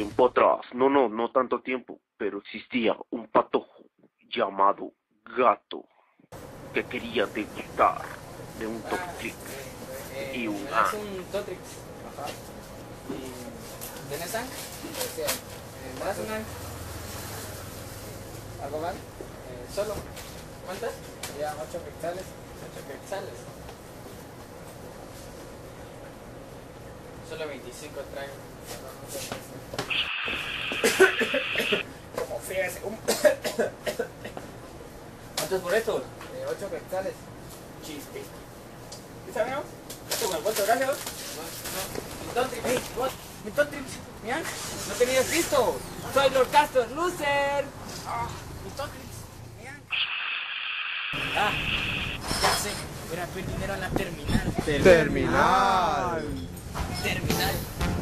tiempo atrás, no tanto tiempo, pero existía un patojo llamado Gato que quería degustar de un Totrix y un es un Totrix. Ajá. ¿Y tenés sangre? Sí. ¿Me das una? ¿Algo más? Solo. ¿Cuántas? Ya, 8 quetzales. 8 quetzales. Solo 25 traigo. Como fíjese. ¿Cuánto es por esto? 8 quetzales. Chiste. ¿Qué sabemos? ¿Esto me cuento gracias? No. Mi Totrix. Hey, what? Mi Totrix. Mira, no tenías visto. Soy Lord Castor, loser. Mi Totrix. Mira. Ya sé. Voy a pedir dinero a la terminal. Terminal. Terminal.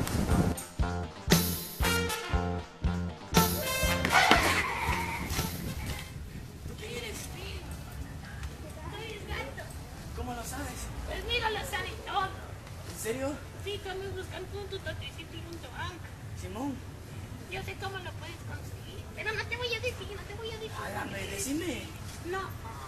¿Qué eres, Phil? Soy Gato. ¿Cómo lo sabes? Pues mira, lo sabe todo. ¿En serio? Sí, cuando buscando un Totricito y un Tobank. Simón. Yo sé cómo lo puedes conseguir, pero no te voy a decir, no te voy a decir. Hágame, decime. No.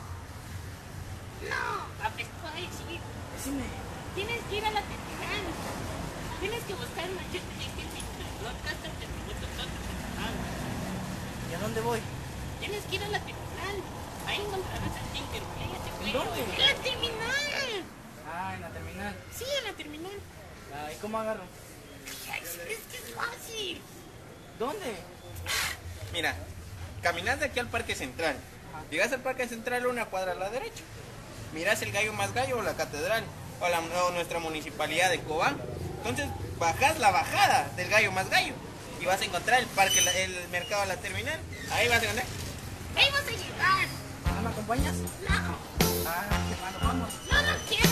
No, pues te voy a decir. Decime. Tienes que ir a la terminal. Tienes que buscar una machete de Lord Castor te pregunto ¿Y a dónde voy? Tienes que ir a la terminal. Ahí encontrarás al Tinkerbell. ¿En dónde? ¡En la terminal! En la terminal. Sí, en la terminal. ¿Y cómo agarro? Es que es fácil. ¿Dónde? Mira, caminas de aquí al Parque Central. Llegas al Parque Central una cuadra a la derecha. Miras el Gallo Más Gallo o la Catedral o nuestra municipalidad de Cobán. Entonces bajas la bajada del Gallo Más Gallo y vas a encontrar el parque, el mercado de la terminal. Ahí vas a encontrar. Ahí vas a llegar. ¿No me acompañas? No, Hermano, vamos. no quiero.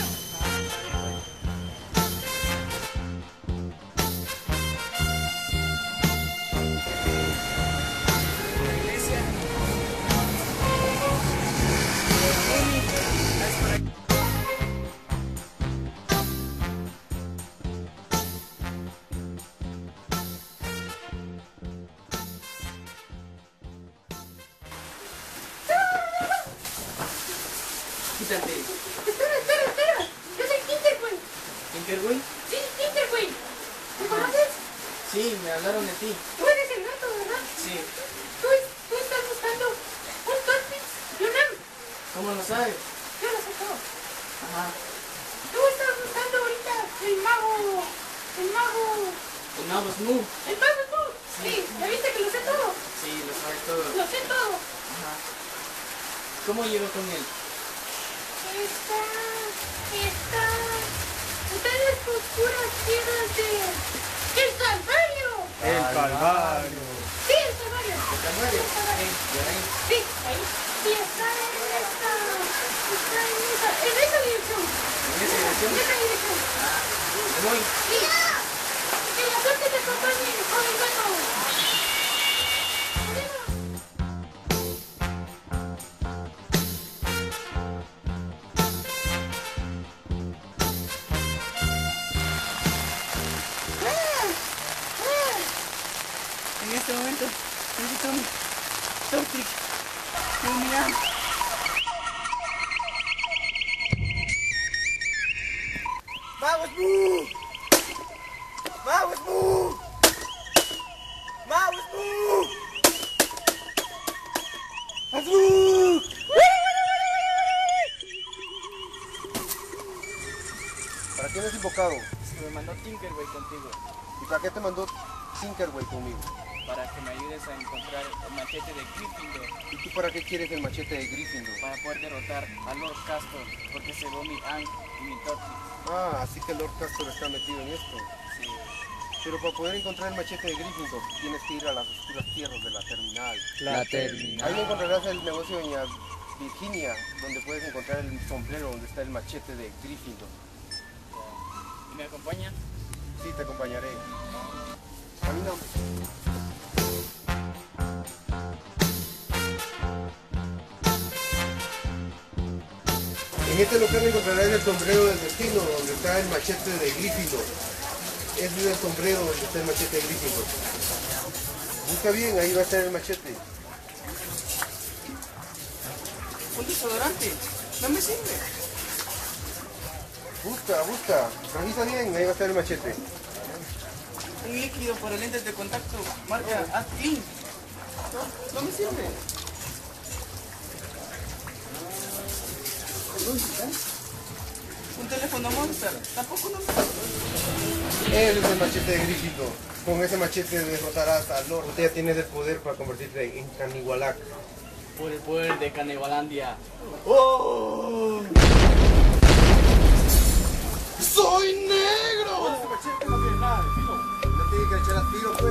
Quítate. Espera. Yo soy Tinkerbell. ¿Tinkerbell? Sí, Tinkerbell. ¿Me conoces? Sí, me hablaron de ti. Tú eres el gato, ¿verdad? Sí. Tú estás buscando un Totrix y un Am. ¿Cómo lo sabes? Yo lo sé todo. Ajá. Tú estás buscando ahorita el mago. El mago Smooth. El mago tú. Sí, ¿ya viste que lo sé todo? Sí, lo sabes todo. Lo sé todo. Ajá. ¿Cómo llego con él? Está en las oscuras tierras de... ¡El Calvario! El Calvario. Sí, el Calvario. ¿El Calvario? Sí, ahí. Sí, está en esa dirección. ¿En esa dirección? En esa dirección. Me voy. ¡Mira! ¡Que la suerte te acompañe, joven gato! En este momento necesito un Totrix. Mira. ¡Vamos, Boo! ¡Vamos, Boo! ¡Vamos, Boo! ¡Vamos, Boo! ¿Para qué me has invocado? Me mandó Tinkerbell contigo. ¿Y para qué te mandó Tinkerbell conmigo? Para que me ayudes a encontrar el machete de Gryffindor. ¿Y tú para qué quieres el machete de Gryffindor? Para poder derrotar a Lord Castor. Porque se va mi Aang y mi Totrix. Así que Lord Castor está metido en esto. Sí. Pero para poder encontrar el machete de Gryffindor tienes que ir a las oscuras tierras de la terminal. La terminal. Ahí encontrarás el negocio de Doña Virginia, donde puedes encontrar el sombrero donde está el machete de Gryffindor. ¿Y me acompaña? Sí, te acompañaré. Camina. En este local encontrarás el sombrero del destino, donde está el machete de Gryffindor. Ese es el sombrero donde está el machete de Gryffindor. Busca bien, ahí va a estar el machete. Un desodorante. No me sirve. Busca. Revisa bien, ahí va a estar el machete. Un líquido para lentes de contacto. Marca Clean. No me sirve. Un teléfono Monster. Tampoco no me sirve. Ese es el machete de Grífido. Con ese machete derrotarás al Lord. Usted ya tienes el poder para convertirte en Caniwalak. Por el poder de Canebalandia. ¡Oh! ¡Soy negro! Ese machete no tiene nada de filo. No tiene que echar a tiro, pues.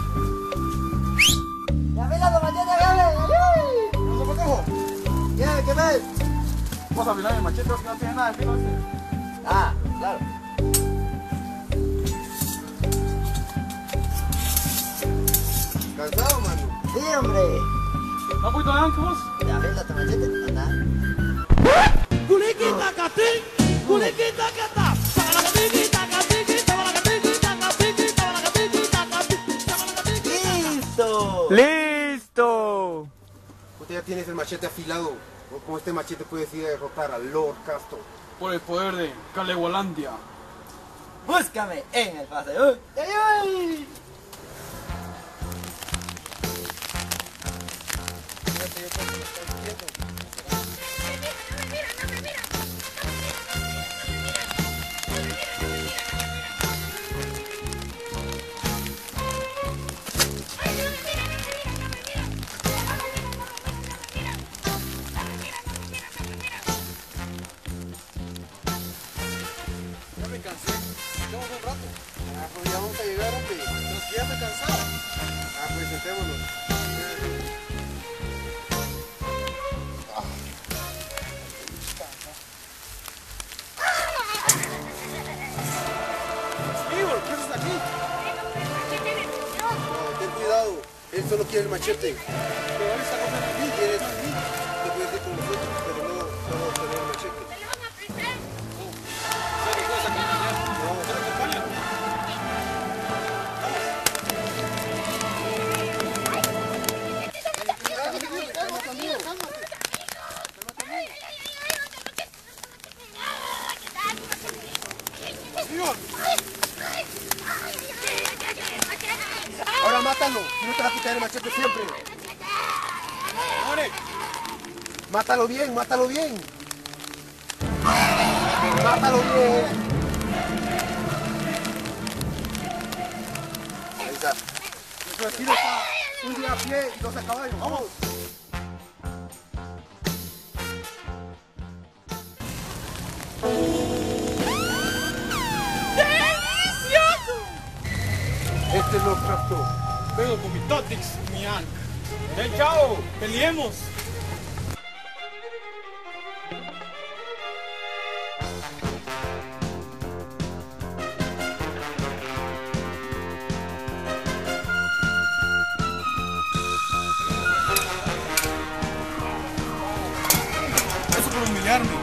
¡Ya ves la machete, ya ¿No se protejo? ves! ¿Qué ves? Vamos a afilar el machete porque no tiene nada de filo ese. Ah, claro. ¿Cansado, mano? Sí, hombre. ¿No puedo nada que vos? Ya ves la machete, no nada. ¡Listo! ¡Listo! Usted ya tienes el machete afilado. Con este machete puedes ir a derrotar al Lord Castro. Por el poder de Calegualandia. Búscame en el paseo. ¡Ay, ay! Ya me cansé. Estamos un rato. Ah, pues ya vamos a llegar, hombre. Pero es que ya me cansado. Ah, pues sentémonos. Igor, ¿qué haces aquí? No, ten cuidado. Él solo quiere el machete. Pero él está cogiendo a mí. ¿Quieres? Te puedes ir con nosotros, pero no solo obtener el machete. ¿Sabes que puedes acompañar? No, ¿Te lo acompañan? Igor, ahora mátalo. No te vas a quitar el machete siempre. ¡More! Mátalo bien, mátalo bien. Mátalo bien. Ahí está. Nuestro destino está un día a pie y 2 a caballo. Vamos. Este es lo Castro. Vengo con mi Totix, mi Ank. ¡Ven, chao! ¡Peleemos! Eso por humillarme.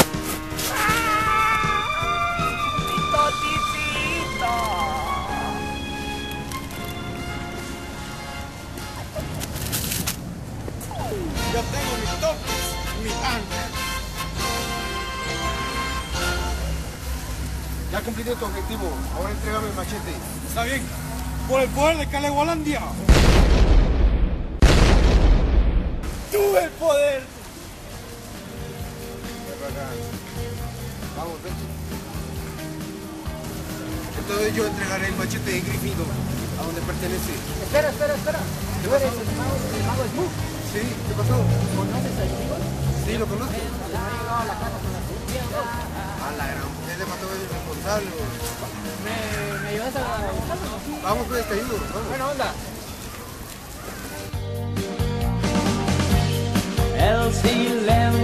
Ya tengo mi Totix, mi Ank. Ya cumpliste tu objetivo. Ahora entrégame el machete. Está bien. Por el poder de Calegualandia. ¡Tuve el poder! Ven para acá. Vamos, vente. Entonces yo entregaré el machete de Grífido a donde pertenece. Espera. ¿Tú eres el mago Smook? Sí, ¿qué pasó? ¿Conoces a Smook? Sí, lo conozco. ¿Le ha llegado a la casa con la sucia? A la gran, ese mató es irresponsable. ¿Me ayudas a buscarlo? Vamos, pues, te ayudo. Vamos. Buena onda. El silencio